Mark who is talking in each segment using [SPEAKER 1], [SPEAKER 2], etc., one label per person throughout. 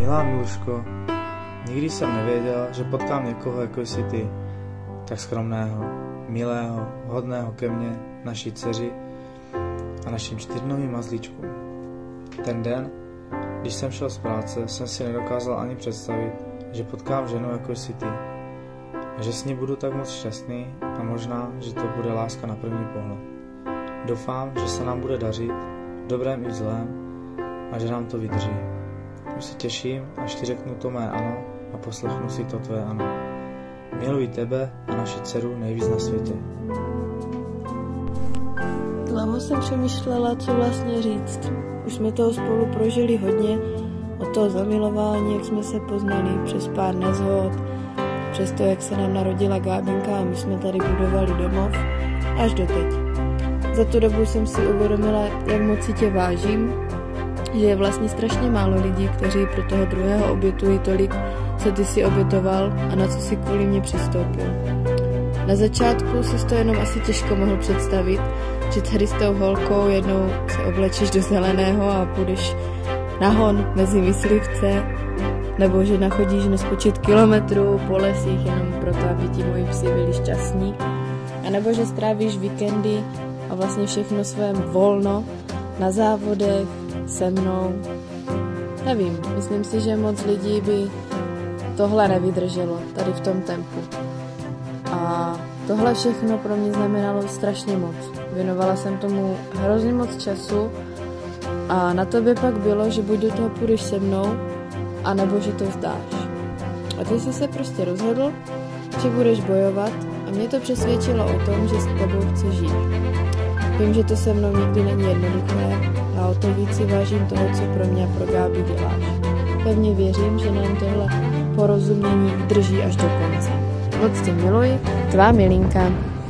[SPEAKER 1] Milá Miluško, nikdy jsem nevěděl, že potkám někoho jako jsi ty, tak skromného, milého, hodného ke mně, naší dceři a našim 4novým mazlíčkům. Ten den, když jsem šel z práce, jsem si nedokázal ani představit, že potkám ženu jako jsi ty a že s ní budu tak moc šťastný a možná, že to bude láska na první pohled. Doufám, že se nám bude dařit, v dobrém i v zlém, a že nám to vydrží. Už se těším, až ti řeknu to mé ano a poslechnu si to tvé ano. Miluji tebe a naši dceru nejvíc na světě.
[SPEAKER 2] Dlouho jsem přemýšlela, co vlastně říct. Už jsme toho spolu prožili hodně, od toho zamilování, jak jsme se poznali, přes pár nezhod, přes to, jak se nám narodila Gábinka a my jsme tady budovali domov, až doteď. Za tu dobu jsem si uvědomila, jak moc si tě vážím, že je vlastně strašně málo lidí, kteří pro toho druhého obětují tolik, co ty si obětoval a na co si kvůli mě přistoupil. Na začátku si to jenom asi těžko mohl představit, že tady s tou holkou jednou se oblečíš do zeleného a půjdeš na hon mezi myslivce, nebo že nachodíš nespočet kilometrů po lesích jenom proto, aby ti moji psi byli šťastní, a nebo že strávíš víkendy a vlastně všechno své volno na závodech se mnou. Nevím, myslím si, že moc lidí by tohle nevydrželo tady v tom tempu. A tohle všechno pro mě znamenalo strašně moc. Věnovala jsem tomu hrozně moc času a na tobě pak bylo, že buď do toho půjdeš se mnou, anebo že to vzdáš. A ty jsi se prostě rozhodl, že budeš bojovat a mě to přesvědčilo o tom, že s tebou chci žít. Vím, že to se mnou nikdy není jednoduché a o to víc si vážím toho, co pro mě a pro Gábi děláš. Pevně věřím, že nám tohle porozumění drží až do konce. Moc tě miluji, tvá milinka.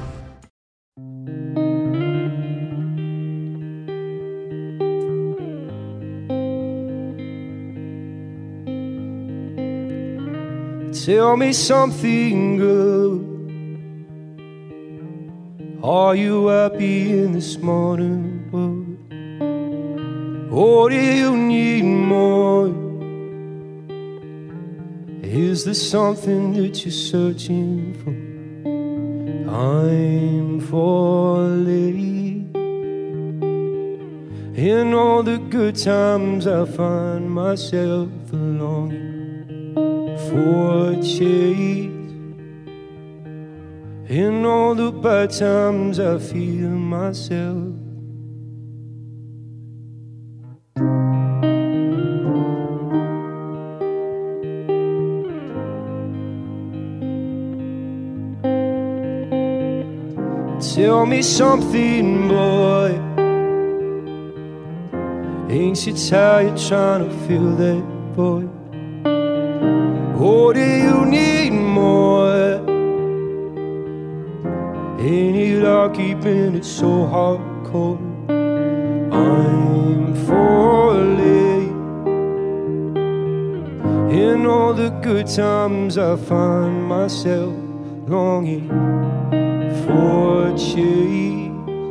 [SPEAKER 3] Tell me something good. Are you happy in this modern world? Or do you need more? Is there something that you're searching for? I'm falling. In all the good times I find myself longing for change. In all the bad times I feel myself. Tell me something, boy. Ain't you tired trying to feel that void? Or do you need more? Ain't it all keeping it so hardcore? I'm falling. In all the good times I find myself longing for change.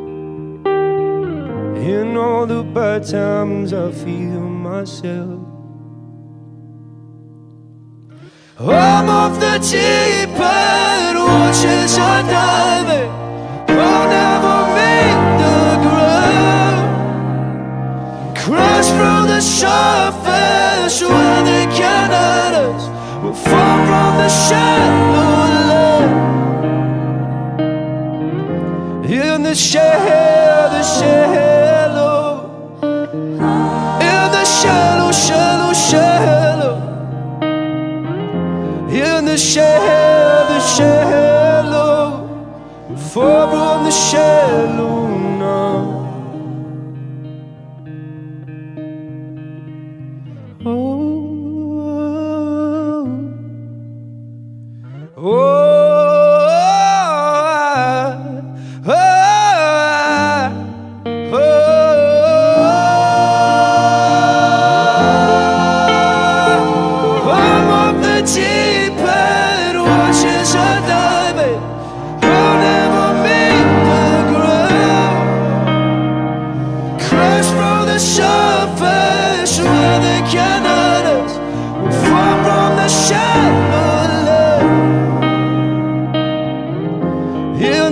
[SPEAKER 3] In all the bad times I feel myself. I'm off the deep end, watches are diving. I'll never make the ground. Crash through the surface where they can't hurt us. We'll fall from the shallow love. In the shallow, in the shallow, shallow, shallow. In the shallow, far from the shallow now. Oh, oh, oh, oh, oh. I'm off the deep end, watches are diving. I'll never make the ground.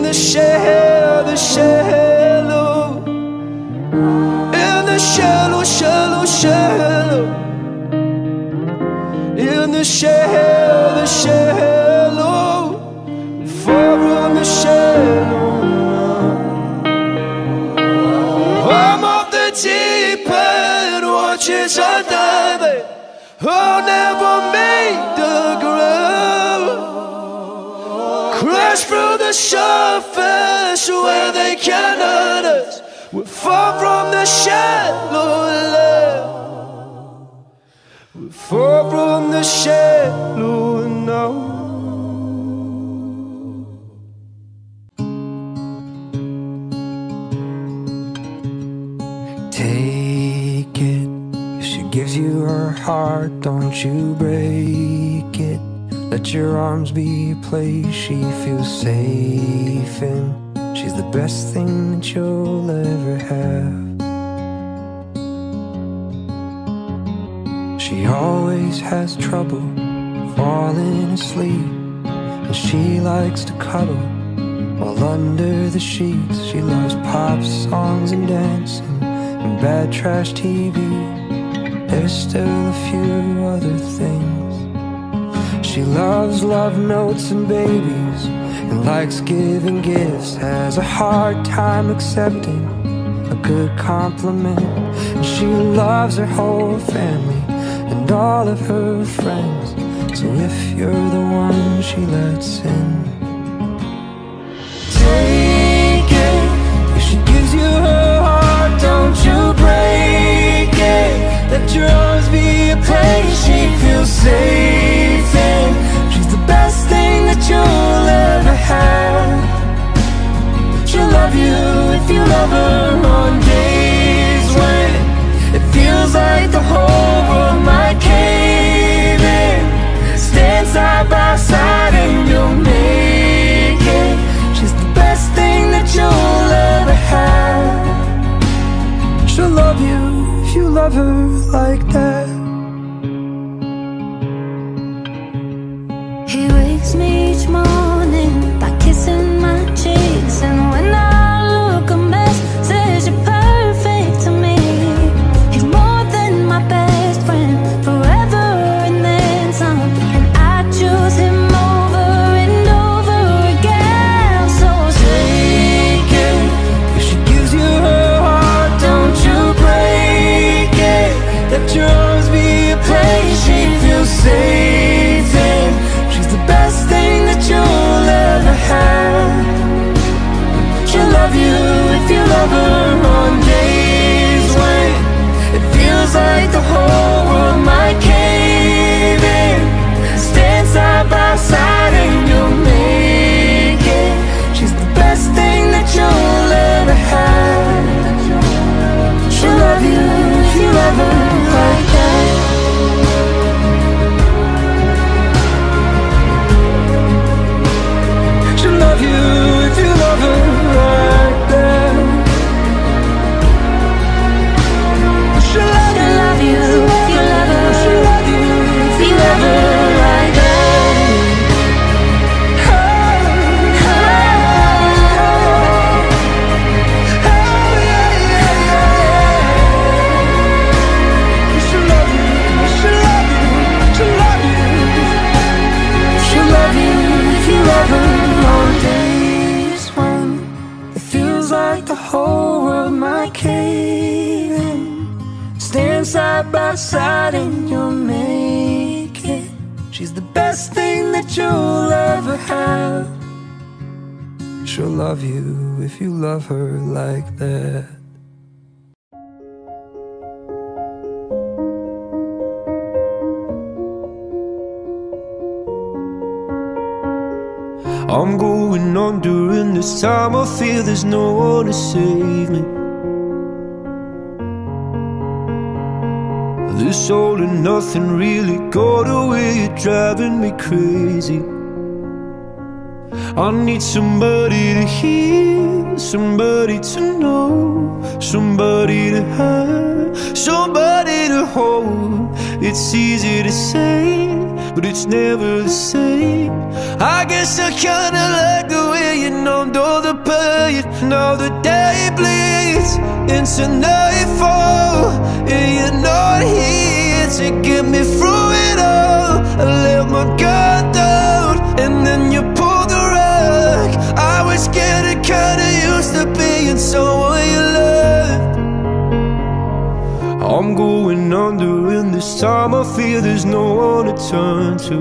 [SPEAKER 3] the shallow, in the shallow, shallow, shallow, in the shallow, shallow, far from the shallow. I'm off the deep end, watches are diving, I'll never make the ground. Crash through the surface where they can't hurt us. We're far from the shallow land. We're far from the shallow now. Take it. If she gives you her heart, don't you break it. Let your arms be a place she feels safe in. She's the best thing that you'll ever have. She always has trouble falling asleep, and she likes to cuddle while under the sheets. She loves pop songs and dancing and bad trash TV. There's still a few other things. She loves love notes and babies and likes giving gifts. Has a hard time accepting a good compliment. And she loves her whole family and all of her friends. So if you're the one she lets in, take it. If she gives you her heart, don't you break it. Let your arms be a place she feels safe in. She's the best thing that you'll ever have. She'll love you if you love her on days when it feels like the whole world might cave in. Stand side by side and you'll make it. She's the best thing that you'll ever have. She'll love you if you love her like that.
[SPEAKER 4] He wakes me each morning by kissing my cheeks, and when I look a mess, says you're perfect to me. He's more than my best friend, forever and then some, and I choose him over and over again. So
[SPEAKER 3] take it. If she gives you her heart, don't you break it. Let your arms be a place she feels safe in. She's the best thing that you'll ever have. She'll love you if you love her on days when it feels like the whole world might cave in. Stand side by side and you'll make it. She's the best thing that you'll ever have. She'll love you if you love her like that. She'll love you if you love her like that. She'll love you if you love her. She'll love you if you love her like that. She'll love you, she'll love you, she'll love you. She'll love you if you love her on days when it feels like the whole world might cave in. Stand side by side and you'll make it. She's the best thing that you'll ever have. She'll love you if you love her like that. I'm going on during this time. I feel there's no one to save me. This all and nothing really got away, you're driving me crazy. I need somebody to hear, somebody to know, somebody to have, somebody to hold. It's easy to say, but it's never the same. I guess I kinda like the way you numbed all into nightfall, and you're not here to get me through it all. I let my guard down, and then you pulled the rug. I was getting kinda used to being someone you loved. I'm going under, and this time I feel there's no one to turn to.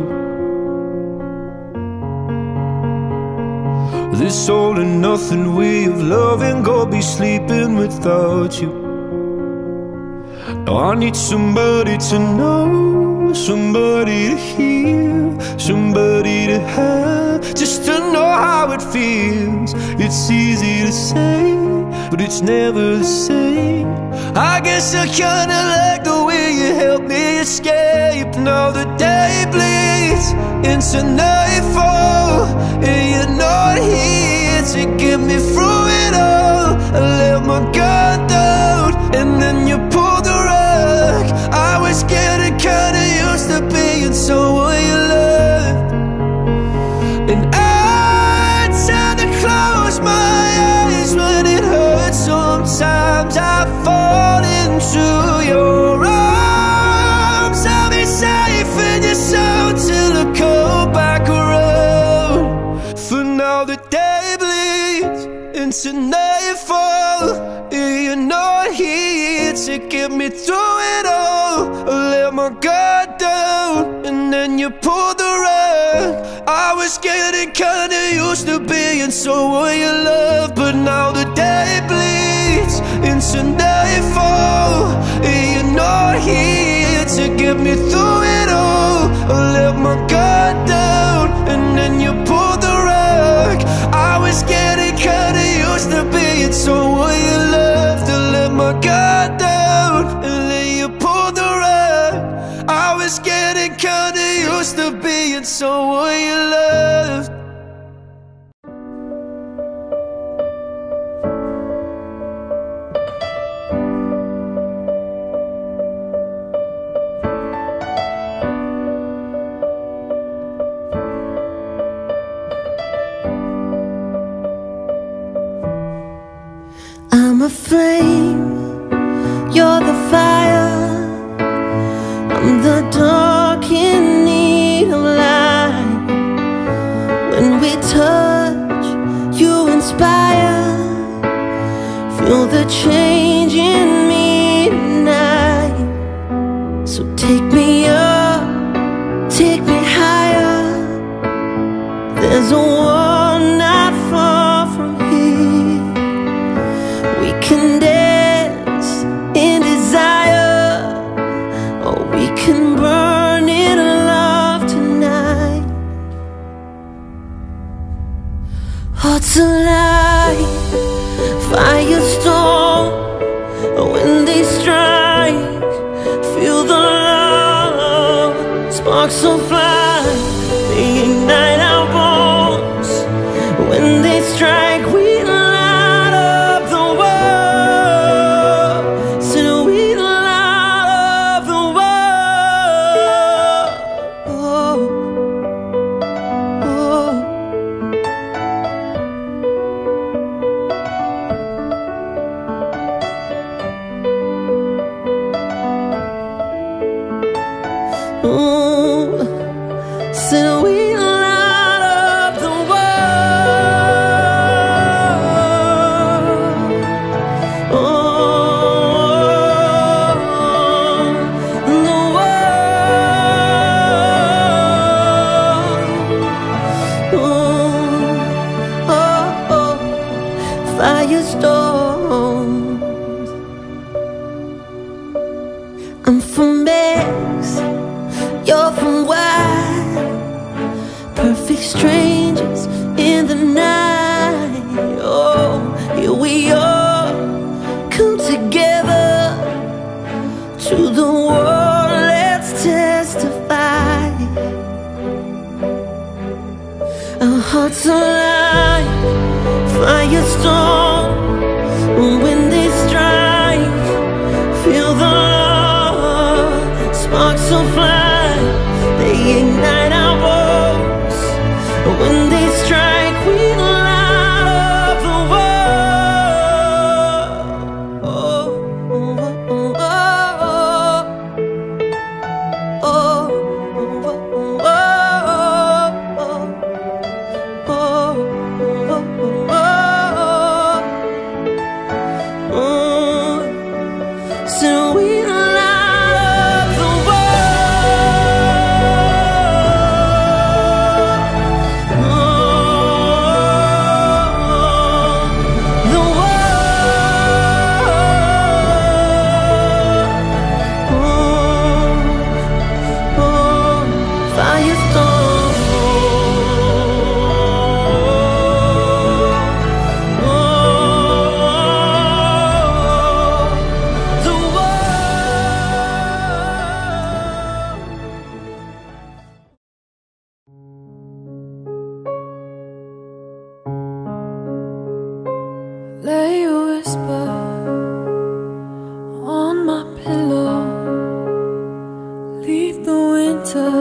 [SPEAKER 3] This all and nothing way of loving, go be sleeping without you. Now I need somebody to know, somebody to hear, somebody to have, just to know how it feels. It's easy to say, but it's never the same. I guess I kinda like the way you helped me escape. Now the day bleeds into nightfall, and you're not here to get me through it all. I let my guard down, and then you pulled the rug. I was getting kinda used to being someone you loved, and I tend to close my eyes when it hurts. Sometimes I fall into your arms. I'll be safe in your soul till I come back around. For now the day bleeds into nightfall, and you're not here to get me through it all. I let my guard down, and then you pulled the rug. I was getting kinda used to being someone you love, but now the day bleeds into nightfall, and you're not here to get me through it all. I let my guard down, and then you pulled the rug. I was getting kinda used to being someone you loved. I let my guard down, and then you pulled the rug. I was getting kinda used to being someone you loved.
[SPEAKER 4] I'm a flame, you're the fire. I'm the dark in need of light. When we touch, you inspire. Feel the change in me tonight. So take me up, take me higher. There's a world not far from here. We can dance in desire, or we can burn in love tonight. Hearts alive, firestorm. When they strike, feel the love. Sparks will fly, they ignite our bones. When they strike, we light up the world. So we light up the world. Oh, oh. Ooh, so we light up the world. Oh, the world. Oh, oh, oh, firestorms. I'm from X, you're from Y. Perfect strangers in the night. Oh, here we all come together. To the world, let's testify. Our hearts alive, firestorm. When they strike, feel the love. Sparks will fly, they ignite our bones. When they strike, we light up the world. Oh.
[SPEAKER 2] lay a whisper on my pillow. Leave the winter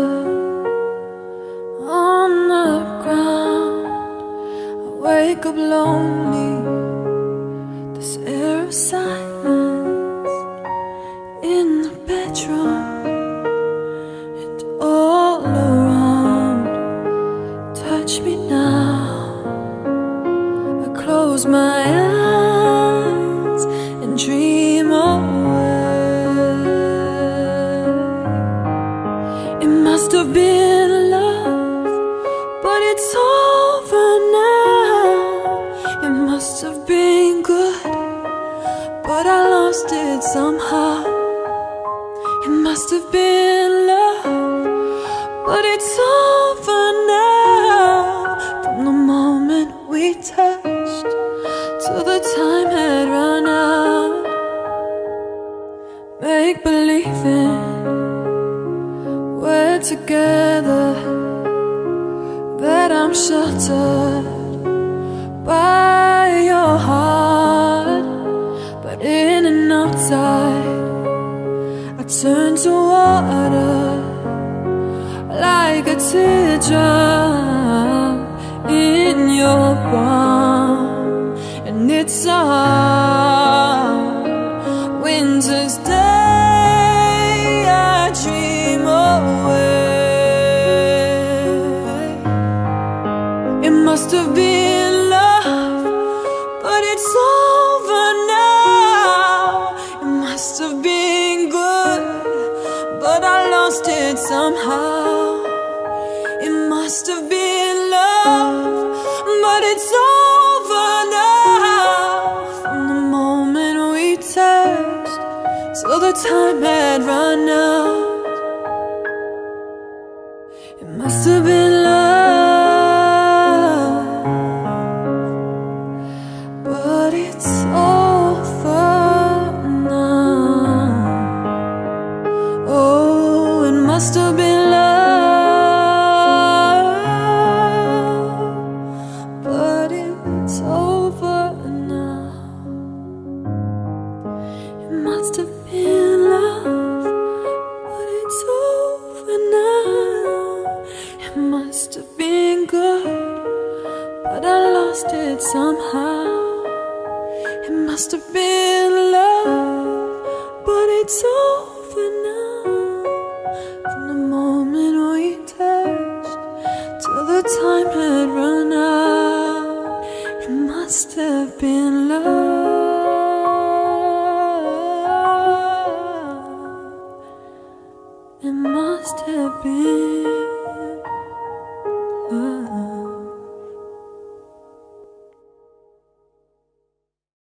[SPEAKER 2] on the ground. I wake up lonely, this air of silence in the bedroom and all around. Touch me now. I close my eyes and dream away. It must have been love, but it's over now. It must have been good, but I lost it somehow. It must have been love, but it's over now. From the moment we touched till the time had run out. Make believing we're together, that I'm sheltered by your heart. But in and outside, I turn to water like a teardrop in your palm. And it's a winter's day, I dream away. It must have been love, but it's over now. It must have been good, but I lost it somehow. It must have been love, but it's over now. From the moment we touched till the time had run out. It must have been love, but it's over now. Oh, it must have been love, but it's over now. It must have been love, but it's over now. It must have been good, but I lost it somehow. It must have been love, but it's over now. From the moment we touched till the time had run out. It must have been love. It must have been